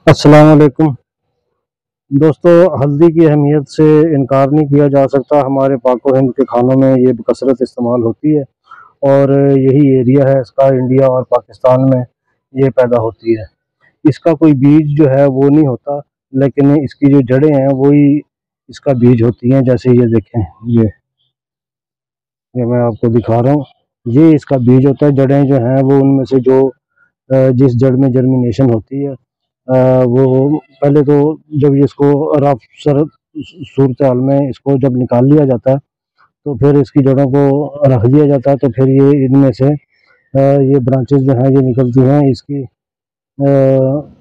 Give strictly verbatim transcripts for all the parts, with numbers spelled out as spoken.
अस्सलाम वालेकुम दोस्तों। हल्दी की अहमियत से इनकार नहीं किया जा सकता। हमारे पाक व हिंद के खानों में ये बकसरत इस्तेमाल होती है और यही एरिया है इसका, इंडिया और पाकिस्तान में ये पैदा होती है। इसका कोई बीज जो है वो नहीं होता, लेकिन इसकी जो जड़ें हैं वही इसका बीज होती हैं। जैसे ये देखें, ये ये मैं आपको दिखा रहा हूँ, ये इसका बीज होता है। जड़ें जो हैं वो उनमें से जो अ, जिस जड़ में जर्मिनेशन होती है, अ, वो पहले तो जब ये इसको रफ सर सूरत हाल में इसको जब निकाल लिया जाता है तो फिर इसकी जड़ों को रख दिया जाता है। तो फिर ये इनमें से अ, ये ब्रांचेस जो हैं ये निकलती हैं। इसकी अ,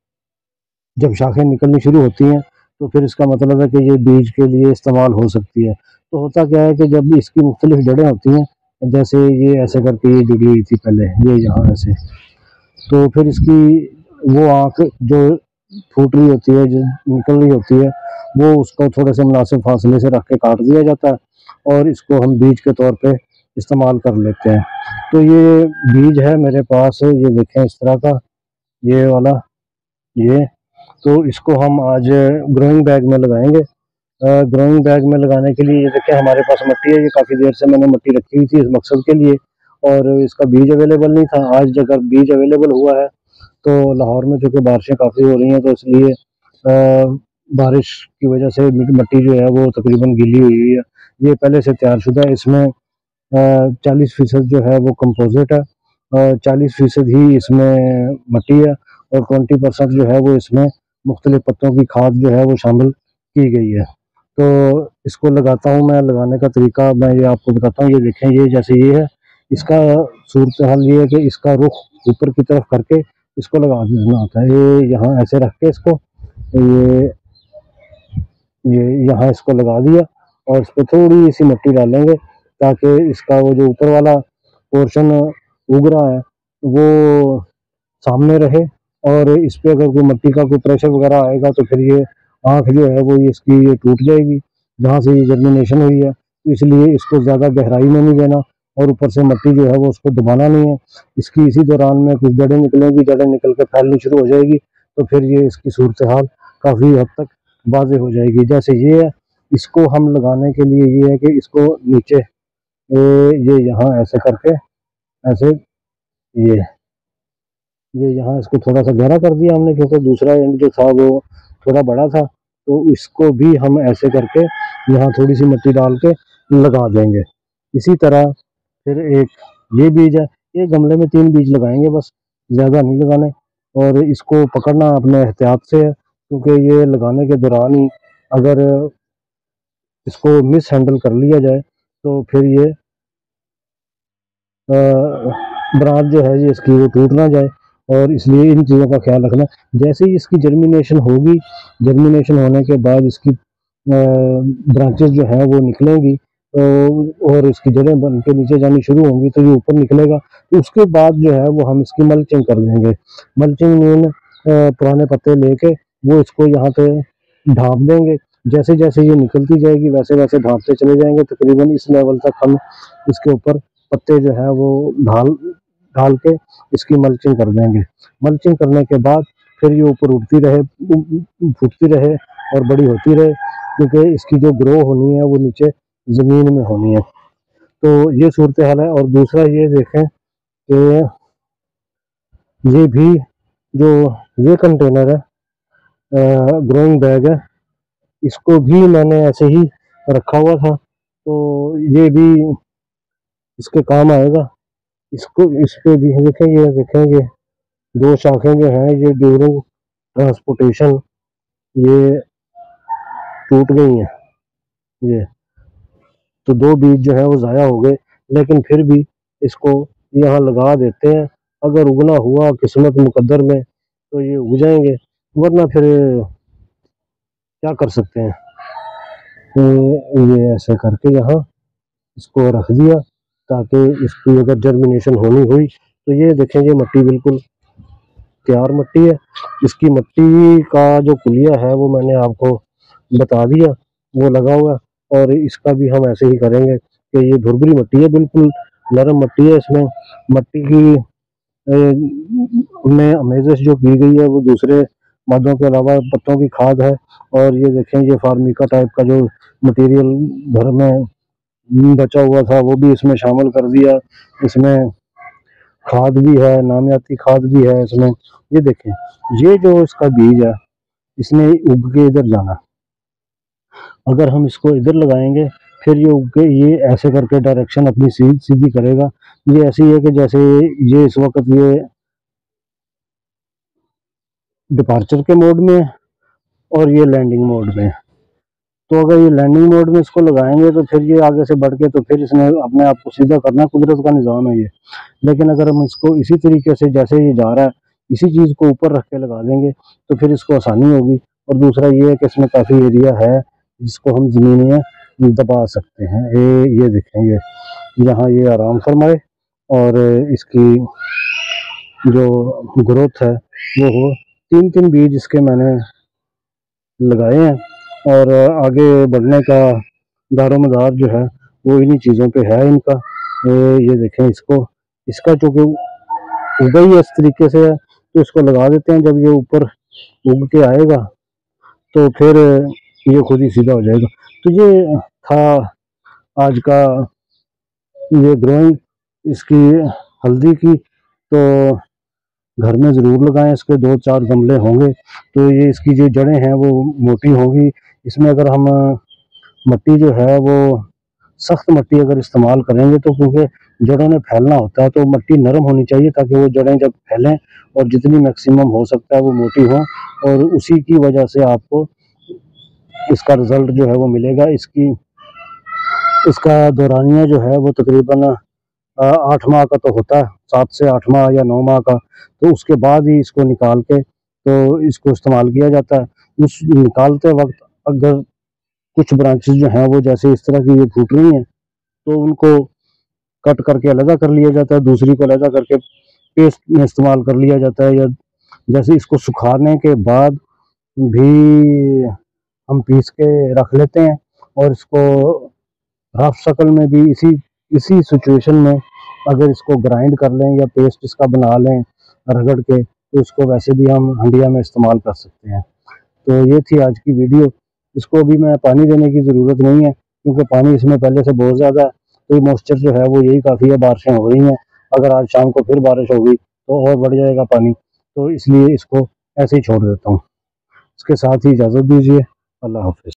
जब शाखें निकलनी शुरू होती हैं तो फिर इसका मतलब है कि ये बीज के लिए इस्तेमाल हो सकती है। तो होता क्या है कि जब इसकी मुख्तलिफ जड़ें होती हैं, जैसे ये ऐसे करके ये जुड़ी हुई थी पहले, ये यहाँ ऐसे, तो फिर इसकी वो आँख जो फूट रही होती है, जो निकल रही होती है, वो उसको थोड़े से मुनासिब फासले से रख के काट दिया जाता है और इसको हम बीज के तौर पे इस्तेमाल कर लेते हैं। तो ये बीज है मेरे पास, ये देखें इस तरह का, ये वाला, ये। तो इसको हम आज ग्रोइंग बैग में लगाएंगे। ग्रोइंग बैग में लगाने के लिए ये देखें हमारे पास मिट्टी है। ये काफ़ी देर से मैंने मिट्टी रखी हुई थी इस मकसद के लिए, और इसका बीज अवेलेबल नहीं था। आज अगर बीज अवेलेबल हुआ है तो लाहौर में चूँकि बारिशें काफ़ी हो रही हैं तो इसलिए अ, बारिश की वजह से मिट्टी जो है वो तकरीबन गीली हुई हुई है। ये पहले से तैयार शुदा है। इसमें चालीस फीसद जो है वो कंपोजिट है और चालीस फीसद ही इसमें मिट्टी है, और ट्वेंटी परसेंट जो है वो इसमें मुख्तलिफ पत्तों की खाद जो है वो शामिल की गई है। तो इसको लगाता हूँ मैं। लगाने का तरीका मैं ये आपको बताता हूँ। ये देखें, ये जैसे ये है, इसका सूरत हाल ये है कि इसका रुख ऊपर की तरफ करके इसको लगा देना होता है। ये यहाँ ऐसे रख के इसको, ये ये यहाँ इसको लगा दिया और इस पर थोड़ी सी मिट्टी डालेंगे ताकि इसका वो जो ऊपर वाला पोर्शन उग रहा है वो सामने रहे, और इस पे अगर कोई मिट्टी का कोई प्रेशर वगैरह आएगा तो फिर ये आँख जो है वो ये इसकी ये टूट जाएगी जहाँ से ये जर्मिनेशन हुई है। तो इसलिए इसको ज़्यादा गहराई में नहीं देना और ऊपर से मिट्टी जो है वो उसको दबाना नहीं है। इसकी इसी दौरान में कुछ जड़ें निकलेंगी, जड़ें निकल के फैलनी शुरू हो जाएगी, तो फिर ये इसकी सूरत हाल काफ़ी हद तक वाज़ेह हो जाएगी। जैसे ये है, इसको हम लगाने के लिए ये है कि इसको नीचे ये ये यहाँ ऐसे करके, ऐसे, ये ये यहाँ इसको थोड़ा सा गहरा कर दिया हमने क्योंकि दूसरा एंड जो था वो थोड़ा बड़ा था। तो इसको भी हम ऐसे करके यहाँ थोड़ी सी मिट्टी डाल के लगा देंगे। इसी तरह फिर एक ये बीज है। ये गमले में तीन बीज लगाएंगे बस, ज़्यादा नहीं लगाने, और इसको पकड़ना अपने एहतियात से है क्योंकि ये लगाने के दौरान ही अगर इसको मिस हैंडल कर लिया जाए तो फिर ये ब्रांच जो है ये इसकी वो टूट ना जाए, और इसलिए इन चीज़ों का ख्याल रखना। जैसे ही इसकी जर्मिनेशन होगी, जर्मिनेशन होने के बाद इसकी ब्रांचेस जो हैं वो निकलेंगी, तो और इसकी जड़ें बन के नीचे जानी शुरू होंगी तो ये ऊपर निकलेगा। तो उसके बाद जो है वो हम इसकी मल्चिंग कर देंगे। मल्चिंग में पुराने पत्ते लेके वो इसको यहाँ पे ढाँप देंगे। जैसे जैसे ये निकलती जाएगी वैसे वैसे ढाँपते चले जाएंगे। तकरीबन इस लेवल तक हम इसके ऊपर पत्ते जो है वो ढाल डाल के इसकी मल्चिंग कर देंगे। मल्चिंग करने के बाद फिर ये ऊपर उठती रहे, फूटती रहे और बड़ी होती रहे, क्योंकि इसकी जो ग्रो होनी है वो नीचे ज़मीन में होनी है। तो ये सूरत हाल है। और दूसरा ये देखें कि ये भी जो ये कंटेनर है, ग्रोइंग बैग है, इसको भी मैंने ऐसे ही रखा हुआ था, तो ये भी इसके काम आएगा। इसको इस पे भी देखें, ये देखें, ये दो शाखें जो हैं ये ड्यूरिंग ट्रांसपोर्टेशन ये टूट गई हैं। ये तो दो बीज जो है वो ज़ाया हो गए, लेकिन फिर भी इसको यहाँ लगा देते हैं। अगर उगना हुआ किस्मत मुकद्दर में तो ये उग जाएंगे, वरना फिर क्या कर सकते हैं। तो ये ऐसे करके यहाँ इसको रख दिया ताकि इसकी अगर जर्मिनेशन होनी हुई तो ये देखें, ये मिट्टी बिल्कुल तैयार मिट्टी है। इसकी मिट्टी का जो कुलिया है वो मैंने आपको बता दिया, वो लगा हुआ है। और इसका भी हम ऐसे ही करेंगे कि ये भुरभुरी मिट्टी है, बिल्कुल नरम मिट्टी है। इसमें मिट्टी की में अमेज़श जो की गई है वो दूसरे मादों के अलावा पत्तों की खाद है। और ये देखें, ये फार्मिका टाइप का जो मटेरियल घर में बचा हुआ था वो भी इसमें शामिल कर दिया। इसमें खाद भी है, नामियाती खाद भी है इसमें। ये देखें, ये जो इसका बीज है इसने उग के इधर जाना। अगर हम इसको इधर लगाएंगे फिर ये उग के ये ऐसे करके डायरेक्शन अपनी सीधी सीधी करेगा। ये ऐसी है कि जैसे ये इस वक्त ये डिपार्चर के मोड में और ये लैंडिंग मोड में। तो अगर ये लैंडिंग मोड में इसको लगाएंगे तो फिर ये आगे से बढ़ के तो फिर इसने अपने आप को सीधा करना, कुदरत का निज़ाम है ये। लेकिन अगर हम इसको इसी तरीके से जैसे ये जा रहा है इसी चीज़ को ऊपर रख के लगा देंगे तो फिर इसको आसानी होगी। और दूसरा ये है कि इसमें काफ़ी एरिया है जिसको हम ज़मीन में दबा सकते हैं। ये ये देखें, ये यहाँ ये आराम फरमाए और इसकी जो ग्रोथ है वो हो। तीन तीन बीज इसके मैंने लगाए हैं और आगे बढ़ने का दारोमदार जो है वो इन्हीं चीज़ों पे है इनका। ये देखें, इसको इसका चूँकि उगा ही इस तरीके से है तो इसको लगा देते हैं। जब ये ऊपर उग के आएगा तो फिर ये खुद ही सीधा हो जाएगा। तो ये था आज का ये ग्रोइंग इसकी हल्दी की। तो घर में ज़रूर लगाएं, इसके दो चार गमले होंगे तो ये इसकी जो जड़ें हैं वो मोटी होंगी। इसमें अगर हम मिट्टी जो है वो सख्त मिट्टी अगर इस्तेमाल करेंगे तो क्योंकि जड़ों ने फैलना होता है तो मिट्टी नरम होनी चाहिए ताकि वो जड़ें जब फैलें और जितनी मैक्सिमम हो सकता है वो मोटी हो और उसी की वजह से आपको इसका रिज़ल्ट जो है वो मिलेगा। इसकी इसका दौरानिया जो है वो तकरीबन आठ माह का तो होता है, सात से आठ माह या नौ माह का। तो उसके बाद ही इसको निकाल के तो इसको इस्तेमाल किया जाता है। उस निकालते वक्त अगर कुछ ब्रांचेस जो हैं वो जैसे इस तरह की ये फूट रही हैं तो उनको कट करके अलग कर लिया जाता है, दूसरी को अलग करके पेस्ट में इस्तेमाल कर लिया जाता है। या जैसे इसको सुखाने के बाद भी हम पीस के रख लेते हैं और इसको रफ शक्ल में भी इसी इसी सिचुएशन में अगर इसको ग्राइंड कर लें या पेस्ट इसका बना लें रगड़ के तो इसको वैसे भी हम हंडिया में इस्तेमाल कर सकते हैं। तो ये थी आज की वीडियो। इसको अभी मैं पानी देने की ज़रूरत नहीं है क्योंकि पानी इसमें पहले से बहुत ज़्यादा है। तो मॉइस्चर जो है वो यही काफ़ी है, बारिशें हो रही हैं। अगर आज शाम को फिर बारिश होगी तो और बढ़ जाएगा पानी, तो इसलिए इसको ऐसे ही छोड़ देता हूँ। इसके साथ ही इजाज़त दीजिए। अल्लाह हाफ़िज़।